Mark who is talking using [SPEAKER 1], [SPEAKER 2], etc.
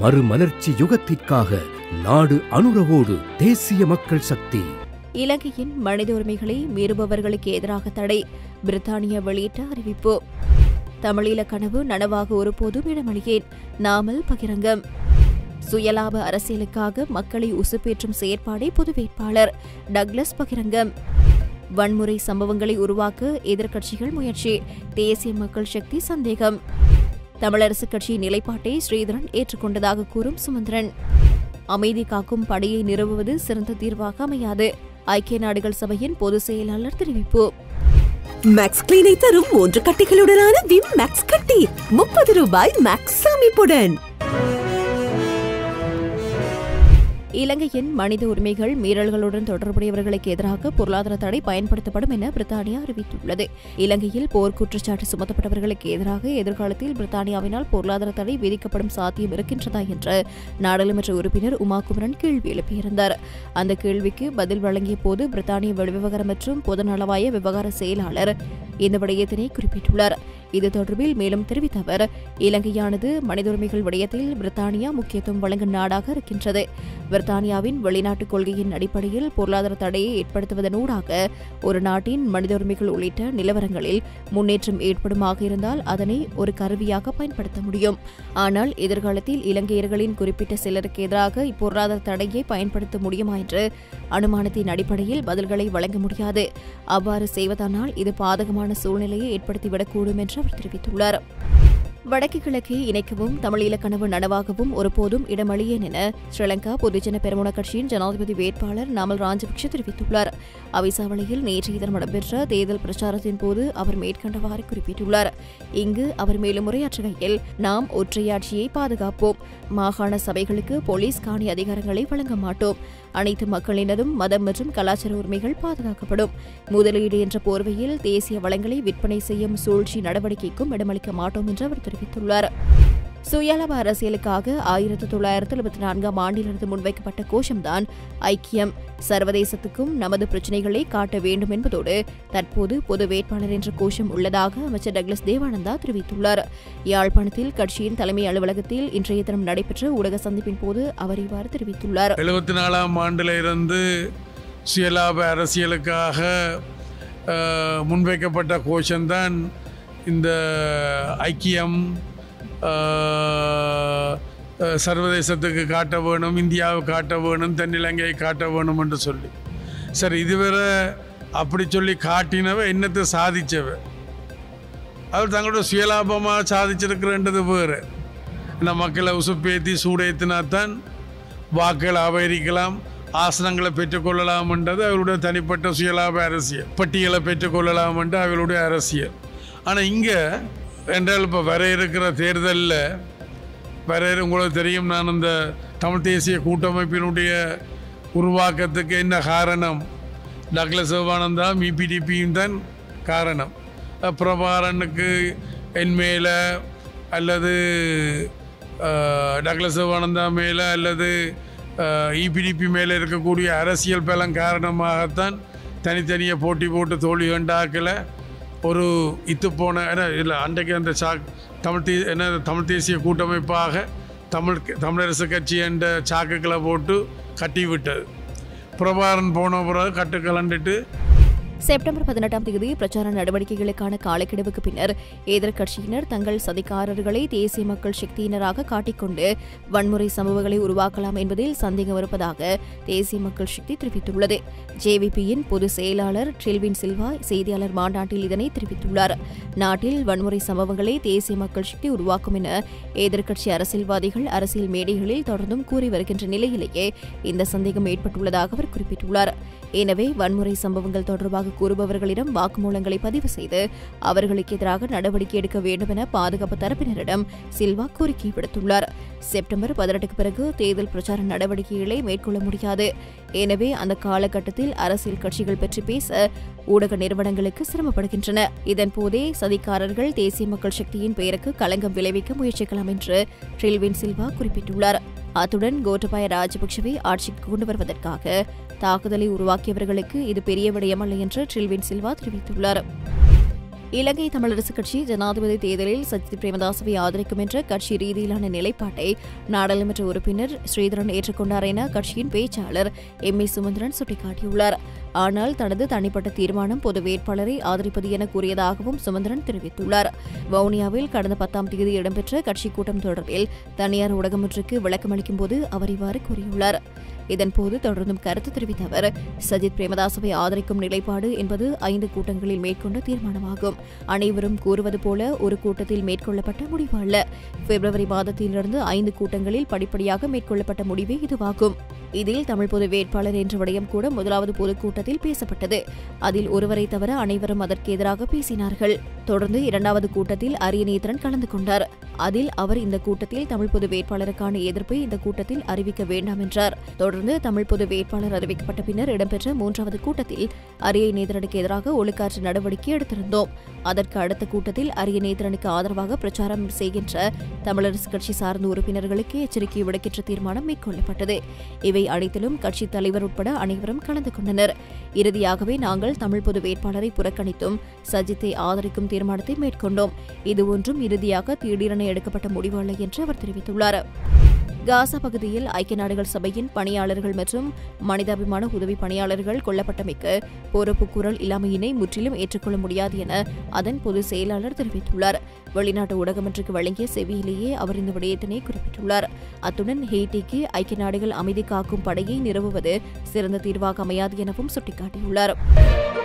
[SPEAKER 1] மறுமலர்ச்சி யுகத்திற்காக நாடு அனுரவோடு தேசிய மக்கள் சக்தி.
[SPEAKER 2] இலங்கையின் மனித உரிமைகளை மீறுபவர்களுக்கு எதிராக தடை, பிரித்தானியா வெளியிட்ட அறிவிப்பு. தமிழீழ கனவு நனவாக ஒருபோதும் இடமளியேன், நாமல் பகிரங்கம். சுயலாப அரசியலுக்காக மக்களை உசுப்பேற்றும் செயற்பாடை பொது வேட்பாளர் டக்ளஸ் பகிரங்கம். வன்முறை சம்பவங்களை உருவாக்க எதிர்க்கட்சிகள் முயற்சி, தேசிய மக்கள் சக்தி சந்தேகம். தமிழரசுக் கட்சியின் நிலைப்பாட்டை ஸ்ரீதரன் ஏற்றுக்கொண்டதாக கூறும் சுமந்திரன். அமைதி காக்கும் படையை நிறுவுவது சிறந்த தீர்வாக அமையாது, ஐக்கிய நாடுகள் சபையின் பொதுச் செயலாளர் தெரிவிப்பு.
[SPEAKER 3] மேக்ஸ் கிளீனை தரும் 3 கட்டிகளுடனான விம் மேக்ஸ் கட்டி ₹30 மேக்ஸ் சேமிப்புடன்.
[SPEAKER 2] இலங்கையின் மனித உரிமைகள் மீறல்களுடன் தொடர்புடையவர்களுக்கு எதிராக பொருளாதார தடை பயன்படுத்தப்படும் என பிரித்தானியா அறிவித்துள்ளது. இலங்கையில் போர் குற்றச்சாட்டு சுமத்தப்பட்டவர்களுக்கு எதிராக எதிர்காலத்தில் பிரித்தானியாவினால் பொருளாதார தடை விதிக்கப்படும் சாத்தியம் இருக்கின்றதா என்று நாடாளுமன்ற உறுப்பினர் உமாகுமரன் கேள்வி எழுப்பியிருந்தார். அந்த கேள்விக்கு பதில் வழங்கிய போது பிரித்தானிய வெளிவிவகார மற்றும் பொதுநலவாய விவகார செயலாளர் இந்த விடயத்தினை குறிப்பிட்டுள்ளார். இது தொடர்பில் மேலும் தெரிவித்த அவர், இலங்கையானது மனித உரிமைகள் விடயத்தில் பிரித்தானியா முக்கியத்துவம் வழங்கும் நாடாக இருக்கின்றது. பிரித்தானியாவின் வெளிநாட்டுக் கொள்கையின் அடிப்படையில் பொருளாதார தடையை ஏற்படுத்துவதனூடாக ஒரு நாட்டின் மனித உரிமைகள் உள்ளிட்ட நிலவரங்களில் முன்னேற்றம் ஏற்படுமாக இருந்தால் அதனை ஒரு கருவியாக பயன்படுத்த முடியும். ஆனால் எதிர்காலத்தில் இலங்கையர்களின் குறிப்பிட்ட சிலருக்கு எதிராக இப்பொருளாதார தடையை பயன்படுத்த முடியுமா என்று அனுமானத்தின் அடிப்படையில் பதில்களை வழங்க முடியாது. அவ்வாறு செய்வதனால் இது பாதகமான சூழ்நிலையை ஏற்படுத்திவிடக்கூடும் என்று அவர் தெரிவித்துள்ளார். வடக்கு கிழக்கை இணைக்கவும் தமிழீழ கனவு நனவாகவும் ஒருபோதும் இடமளியேன் என ஸ்ரீலங்கா பொதுஜன பெரமுன கட்சியின் ஜனாதிபதி வேட்பாளர் நாமல் ராஜபக்ஷ தெரிவித்துள்ளார். அவிசாவளையில் நேற்றைய தினம் நடைபெற்ற தேர்தல் பிரச்சாரத்தின் போது அவர் மேற்கண்டவாறு குறிப்பிட்டுள்ளார். இங்கு அவர் மேலும் உரையாற்றுகையில், நாம் ஒற்றையாட்சியை பாதுகாப்போம், மாகாண சபைகளுக்கு போலீஸ் காணி அதிகாரங்களை வழங்க மாட்டோம், அனைத்து மக்களினதும் மதம் மற்றும் கலாச்சார உரிமைகள் பாதுகாக்கப்படும், முதலீடு என்ற போர்வையில் தேசிய வளங்களை விற்பனை செய்யும் சூழ்ச்சி நடவடிக்கைக்கும் இடமளிக்க மாட்டோம் என்று அவர் தெரிவித்துள்ளார். சுயலாப அரசியலுக்காக 1974 ஆண்டிலிருந்து முன்வைக்கப்பட்ட கோஷம்தான் ஐக்கியம். சர்வதேசத்துக்கும் நமது பிரச்சினைகளை காட்ட வேண்டும் என்பதோடு தற்போது பொது வேட்பாளர் என்ற கோஷம் உள்ளதாக அமைச்சர் டக்ளஸ் தேவானந்தா தெரிவித்துள்ளார். யாழ்ப்பாணத்தில் கட்சியின் தலைமை அலுவலகத்தில் இன்றைய தினம் நடைபெற்ற ஊடக சந்திப்பின் போது அவர் இவ்வாறு தெரிவித்துள்ளார்.
[SPEAKER 4] 74 ஆண்டிலிருந்து சுயலாப அரசியலுக்காக முன்வைக்கப்பட்ட கோஷம்தான் இந்த ஐக்கியம், சர்வதேசத்துக்கு காட்ட வேணும், இந்தியாவை காட்ட வேணும், தென்னிலங்கையை காட்ட வேணும் என்று சொல்லி. சரி, இதுவரை அப்படி சொல்லி காட்டினவ என்னத்தை சாதிச்சவ, அவர் தங்களோட சுயலாபமாக சாதிச்சிருக்கிறன்றது வேறு. நம்ம மக்களை உசுப்பேற்றி சூடேற்றினாத்தான் வாக்களை அபகரிக்கலாம், ஆசனங்களை பெற்றுக்கொள்ளலாம் என்றது அவருடைய தனிப்பட்ட சுயலாப அரசியல், பட்டியலை பெற்றுக்கொள்ளலாம் என்று அவருடைய அரசியல். ஆனால் இங்கே என்றால் இப்போ வர இருக்கிற தேர்தலில் உங்களுக்கு தெரியும், நான் அந்த தமிழ் தேசிய கூட்டமைப்பினுடைய உருவாக்கத்துக்கு என்ன காரணம், டக்ளஸ் தேவானந்தா இபிடிபியும் தான் காரணம். பிரபாகரனுக்கு என் மேலே அல்லது டக்ளஸ் தேவானந்தா மேலே அல்லது இபிடிபி மேலே இருக்கக்கூடிய அரசியல் பலம் காரணமாகத்தான் தனித்தனியாக போட்டி போட்டு தோல்வி கண்டாக்கல ஒரு இத்துப்போன இல்லை அன்றைக்கு அந்த தமிழ் தேசிய கூட்டமைப்பாக தமிழரசு கட்சி என்ற சாக்குகளை போட்டு கட்டி விட்டது. பிரபாகரன் போன பிறகு கட்டு கலண்டுட்டு
[SPEAKER 2] செப்டம்பர் 18ஆம் தேதி பிரச்சார நடவடிக்கைகளுக்கான காலக்கெடுவுக்கு பின்னர் எதிர்க்கட்சியினர் தங்கள் சதிகாரர்களை தேசிய மக்கள் சக்தியினராக காட்டிக்கொண்டு வன்முறை சம்பவங்களை உருவாக்கலாம் என்பதில் சந்தேகம் இருப்பதாக தேசிய மக்கள் சக்தி தெரிவித்துள்ளது. ஜேவிபியின் பொதுச் செயலாளர் ட்ரில்வின் சில்வா செய்தியாளர் மாநாட்டில் இதனை தெரிவித்துள்ளார். நாட்டில் வன்முறை சம்பவங்களை தேசிய மக்கள் சக்தி உருவாக்கும் என எதிர்க்கட்சி அரசியல்வாதிகள் அரசியல் மேடைகளில் தொடர்ந்தும் கூறி வருகின்ற நிலையிலேயே இந்த சந்தேகம் ஏற்பட்டுள்ளதாக அவர் குறிப்பிட்டுள்ளார். எனவே வன்முறை சம்பவங்கள் தொடர்பாக கூறுபவர்களிடம் வாக்குமூலங்களை பதிவு செய்து அவர்களுக்கு எதிராக நடவடிக்கை எடுக்க வேண்டும் என பாதுகாப்பு தரப்பினரிடம் சில்வா கோரிக்கை விடுத்துள்ளார். செப்டம்பர் 18க்கு பிறகு தேர்தல் பிரச்சார நடவடிக்கைகளை மேற்கொள்ள முடியாது. எனவே அந்த காலகட்டத்தில் அரசியல் கட்சிகள் பற்றி பேச ஊடக நிறுவனங்களுக்கு சிரமப்படுகின்றன. இதன்போதே சதிகாரர்கள் தேசிய மக்கள் சக்தியின் பெயருக்கு களங்கம் விளைவிக்க முயற்சிக்கலாம் என்று ட்ரில்வின் சில்வா குறிப்பிட்டுள்ளார். அத்துடன் கோட்டபாய ராஜபக்சவை ஆட்சிக்கு கொண்டு வருவதற்காக தாக்குதலை உருவாக்கியவர்களுக்கு இது பெரிய விடயமல்ல என்று ட்ரில்வின் சில்வா தெரிவித்துள்ளார். இலங்கை தமிழரசுக் கட்சி ஜனாதிபதி தேர்தலில் சஜித் பிரேமதாசவை ஆதரிக்கும் என்ற கட்சி ரீதியிலான நிலைப்பாட்டை நாடாளுமன்ற உறுப்பினர் ஸ்ரீதரன் ஏற்றுக்கொண்டார் என கட்சியின் பேச்சாளர் எம்.ஏ. சுமந்திரன் சுட்டிக்காட்டியுள்ளார். ஆனால் தனது தனிப்பட்ட தீர்மானம் பொது வேட்பாளரை ஆதரிப்பது என கூறியதாகவும் சுமந்திரன் தெரிவித்துள்ளார். வவுனியாவில் கடந்த 10ஆம் தேதி இடம்பெற்ற கட்சி கூட்டம் தொடர்பில் தனியார் ஊடகமொன்றுக்கு விளக்கமளிக்கும் போது அவர் இவ்வாறு கூறியுள்ளார். இதன்போது தொடர்ந்தும் கருத்து தெரிவித்த அவர், சஜித் பிரேமதாசவை ஆதரிக்கும் நிலைப்பாடு என்பது 5 கூட்டங்களில் மேற்கொண்ட தீர்மானமாகும். அனைவரும் கூறுவது போல ஒரு கூட்டத்தில் மேற்கொள்ளப்பட்ட முடிவு அல்ல. பிப்ரவரி மாதத்திலிருந்து 5 கூட்டங்களில் படிப்படியாக மேற்கொள்ளப்பட்ட முடிவே இதுவாகும். இதில் தமிழ் பொது வேட்பாளர் என்ற விடயம் கூட முதலாவது பொதுக்கூட்டத்தில் பேசப்பட்டது. அதில் ஒருவரை தவிர அனைவரும் அதற்கு எதிராக பேசினார்கள். தொடர்ந்து 2வது கூட்டத்தில் அரியநேத்திரன் கலந்து கொண்டார். அதில் அவர் இந்த கூட்டத்தில் தமிழ் பொது வேட்பாளருக்கான எதிர்ப்பை இந்த கூட்டத்தில் அறிவிக்க வேண்டாம் என்றார். தொடர்ந்து தமிழ் பொது வேட்பாளர் அறிவிக்கப்பட்ட பின்னர் இடம்பெற்ற 3வது கூட்டத்தில் அரியநேத்திரனுக்கு எதிராக ஒழுக்காற்று நடவடிக்கை எடுத்திருந்தோம். அதற்கு அடுத்த கூட்டத்தில் அரியநேத்திரனுக்கு ஆதரவாக பிரச்சாரம் செய்கின்ற தமிழரசுக் கட்சி சார்ந்த உறுப்பினர்களுக்கு எச்சரிக்கை விடுக்கின்ற தீர்மானம் மேற்கொள்ளப்பட்டது. இவை அனைத்திலும் கட்சித் தலைவர் உட்பட அனைவரும் கலந்து கொண்டனர். இறுதியாகவே நாங்கள் தமிழ் பொது வேட்பாளரை புறக்கணித்தும் சஜித்தை ஆதரிக்கும் தீர்மானத்தை மேற்கொண்டோம். இது ஒன்றும் இறுதியாக திடீரென எடுக்கப்பட்ட முடிவு அல்ல என்று அவர் தெரிவித்துள்ளார். காசா பகுதியில் ஐக்கிய நாடுகள் சபையின் பணியாளர்கள் மற்றும் மனிதாபிமான உதவி பணியாளர்கள் கொல்லப்பட்டமைக்கு பொறுப்பு குரல் இல்லாமையினை முற்றிலும் ஏற்றுக்கொள்ள முடியாது என அதன் பொதுச் செயலாளர் தெரிவித்துள்ளார். வெளிநாட்டு ஊடகமொன்றுக்கு வழங்கிய செவியிலேயே அவர் இந்த விடயத்தினை குறிப்பிட்டுள்ளார். அத்துடன் ஹெய்ட்டிக்கு ஐக்கிய நாடுகள் அமைதி காக்கும் படையை நிறுவுவது சிறந்த தீர்வாக அமையாது எனவும் சுட்டிக்காட்டியுள்ளார்.